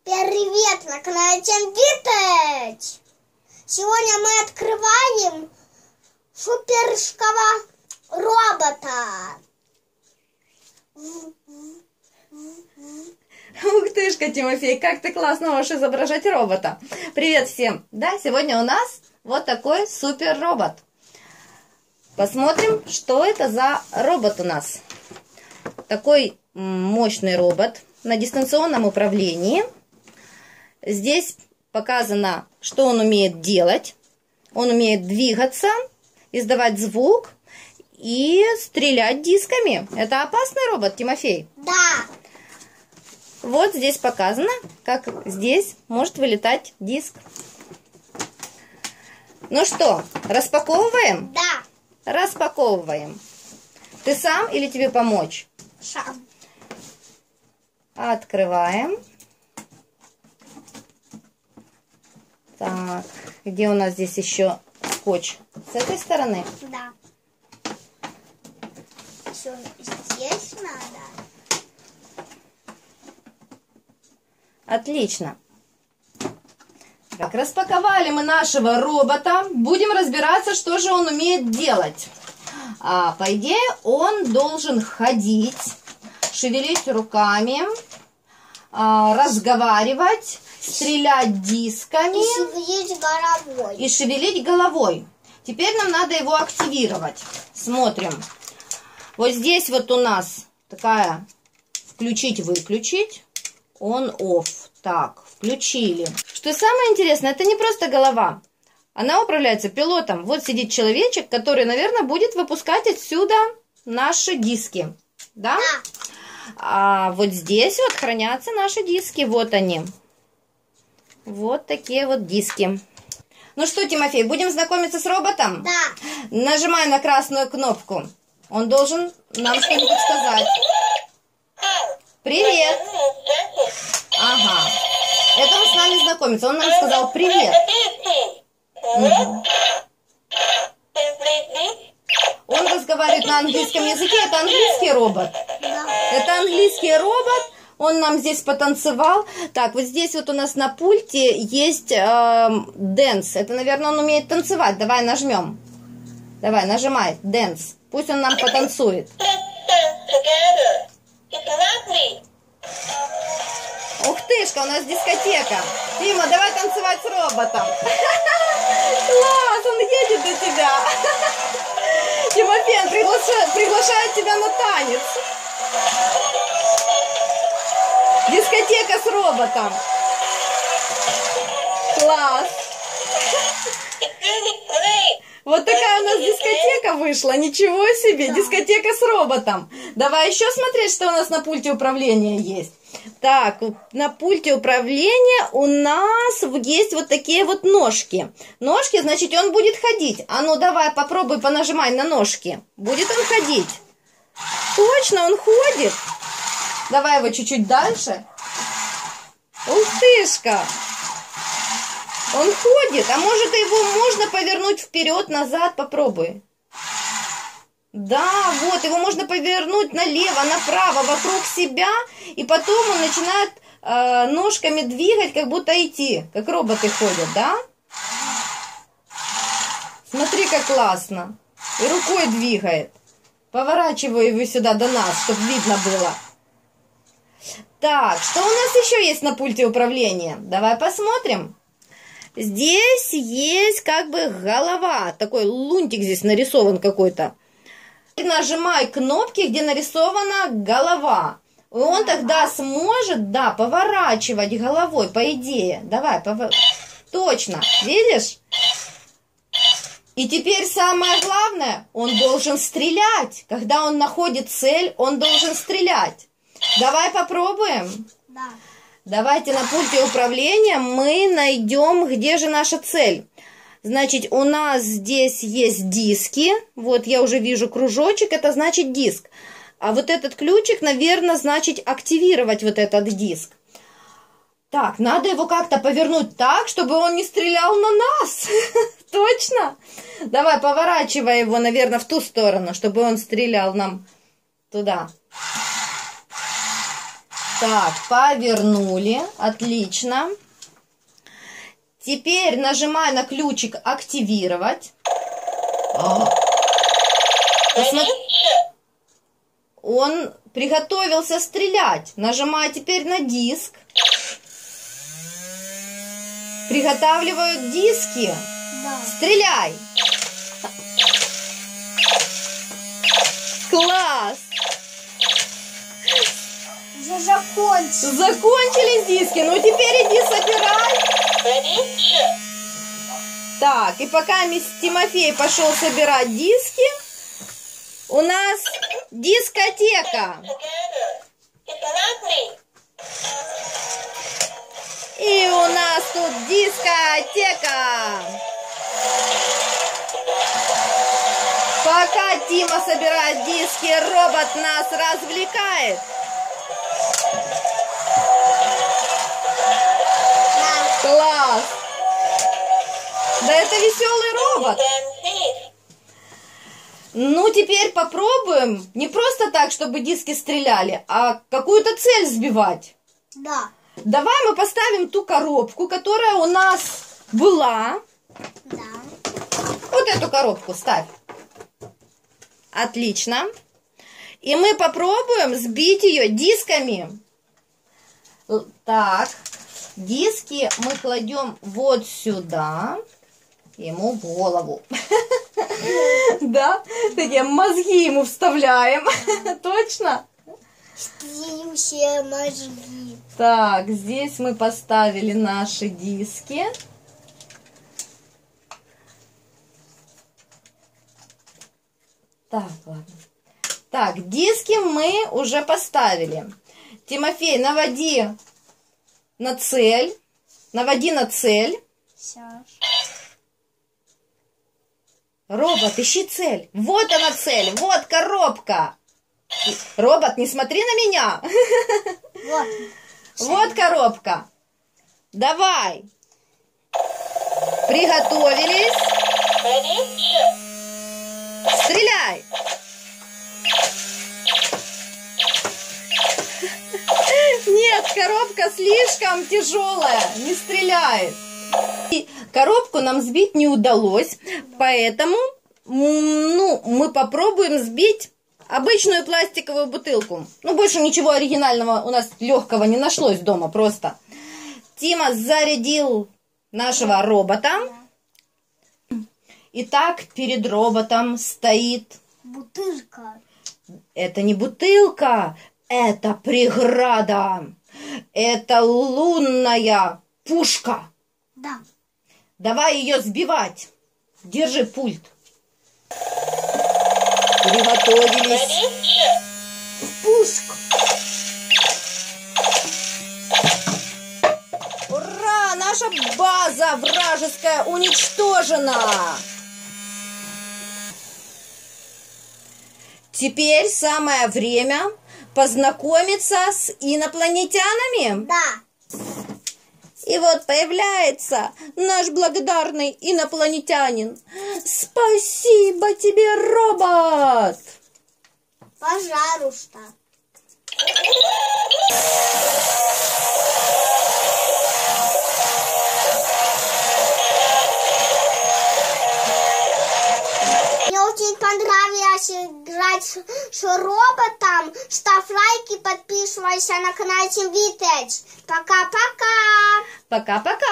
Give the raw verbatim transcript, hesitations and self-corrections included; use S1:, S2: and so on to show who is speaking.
S1: Привет на канале Тим Витич! Сегодня мы открываем суперского робота.
S2: Ух тышка, Тимофей, как ты классно можешь изображать робота. Привет всем! Да, сегодня у нас вот такой супер робот. Посмотрим, что это за робот у нас. Такой мощный робот на дистанционном управлении. Здесь показано, что он умеет делать. Он умеет двигаться, издавать звук и стрелять дисками. Это опасный робот, Тимофей?
S1: Да.
S2: Вот здесь показано, как здесь может вылетать диск. Ну что, распаковываем?
S1: Да.
S2: Распаковываем. Ты сам или тебе помочь?
S1: Сам.
S2: Открываем. Так, где у нас здесь еще скотч? С этой стороны?
S1: Да. Все здесь надо.
S2: Отлично. Так, распаковали мы нашего робота. Будем разбираться, что же он умеет делать. А, по идее, он должен ходить, шевелить руками, а, разговаривать, стрелять дисками.
S1: И шевелить головой.
S2: И шевелить головой. Теперь нам надо его активировать. Смотрим. Вот здесь вот у нас такая включить-выключить. Он-офф. Так, включили. Что самое интересное, это не просто голова. Она управляется пилотом. Вот сидит человечек, который, наверное, будет выпускать отсюда наши диски. Да?
S1: Да.
S2: А вот здесь вот хранятся наши диски. Вот они. Вот такие вот диски. Ну что, Тимофей, будем знакомиться с роботом?
S1: Да.
S2: Нажимай на красную кнопку. Он должен нам что-нибудь сказать. Привет. Ага. Это он с нами знакомится. Он нам сказал привет. Угу. Он разговаривает на английском языке. Это английский робот.
S1: Да.
S2: Это английский робот. Он нам здесь потанцевал. Так, вот здесь вот у нас на пульте есть э, дэнс. Это, наверное, он умеет танцевать. Давай нажмем. Давай, нажимай. Дэнс. Пусть он нам потанцует. Ух тышка, у нас дискотека. Тима, давай танцевать с роботом. Класс, он едет до тебя. Тимофей, он приглашает, приглашает тебя на танец. Дискотека с роботом. Класс. Вот такая у нас дискотека вышла. Ничего себе, да. Дискотека с роботом. Давай еще смотреть, что у нас на пульте управления есть. Так, на пульте управления у нас есть вот такие вот ножки. Ножки, значит, он будет ходить. А ну, давай, попробуй понажимай на ножки. Будет он ходить. Точно, он ходит. Давай его чуть-чуть дальше. Ух тышка. Он ходит. А может, его можно повернуть вперед, назад? Попробуй. Да, вот, его можно повернуть налево, направо, вокруг себя. И потом он начинает э, ножками двигать, как будто идти. Как роботы ходят, да? Смотри, как классно. И рукой двигает. Поворачиваю его сюда до нас, чтобы видно было. Так, что у нас еще есть на пульте управления? Давай посмотрим. Здесь есть как бы голова. Такой лунтик здесь нарисован какой-то. Нажимай кнопки, где нарисована голова. И он тогда сможет, да, поворачивать головой, по идее. Давай, повор... Точно. Видишь? И теперь самое главное, он должен стрелять. Когда он находит цель, он должен стрелять. Давай попробуем.
S1: Да.
S2: Давайте на пульте управления мы найдем, где же наша цель. Значит, у нас здесь есть диски. Вот я уже вижу кружочек, это значит диск. А вот этот ключик, наверное, значит активировать вот этот диск. Так, надо его как-то повернуть так, чтобы он не стрелял на нас. Точно? Давай, поворачивай его, наверное, в ту сторону, чтобы он стрелял нам туда. Так, повернули. Отлично. Теперь нажимай на ключик «Активировать». Посмотри. Он приготовился стрелять. Нажимай теперь на диск. Приготавливают диски.
S1: Да.
S2: Стреляй. Класс.
S1: Уже закончили.
S2: Закончились диски. Ну теперь иди собирай. Так, и пока мисс Тимофей пошел собирать диски, у нас дискотека. И у нас тут дискотека. Пока Тима собирает диски, робот нас развлекает. Класс! Да это веселый робот. Ну, теперь попробуем не просто так, чтобы диски стреляли, а какую-то цель сбивать.
S1: Да.
S2: Давай мы поставим ту коробку, которая у нас была.
S1: Да.
S2: Вот эту коробку ставь. Отлично. И мы попробуем сбить ее дисками. Так, диски мы кладем вот сюда. Ему в голову. Да? Такие мозги ему вставляем. Точно?
S1: Все мозги.
S2: Так, здесь мы поставили наши диски. Так, ладно. Так, диски мы уже поставили. Тимофей, наводи на цель. Наводи на цель.
S1: Сейчас.
S2: Робот, ищи цель. Вот она цель, вот коробка. Робот, не смотри на меня.
S1: Вот.
S2: Вот коробка. Давай. Приготовились. Стреляй. Нет, коробка слишком тяжелая, не стреляет. И коробку нам сбить не удалось, поэтому ну, мы попробуем сбить обычную пластиковую бутылку. Ну, больше ничего оригинального у нас легкого не нашлось дома просто. Тима зарядил нашего робота. Итак, перед роботом стоит...
S1: Бутылка.
S2: Это не бутылка, это преграда. Это лунная пушка.
S1: Да.
S2: Давай ее сбивать. Держи пульт. Приготовились.
S1: Пушка.
S2: Ура! Наша база вражеская уничтожена. Теперь самое время познакомиться с инопланетянами.
S1: Да.
S2: И вот появляется наш благодарный инопланетянин. Спасибо тебе, робот!
S1: Пожалуйста. Мне очень понравилось играть с роботом. Ставь лайки, подписывайся на канал Тим Витеч. Пока-пока.
S2: Пока-пока!